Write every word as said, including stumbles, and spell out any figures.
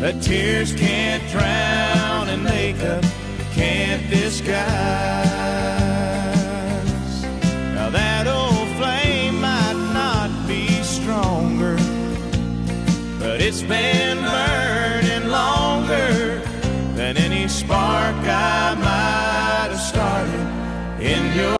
that tears can't drown and makeup can't disguise. Now that old flame might not be stronger, but it's been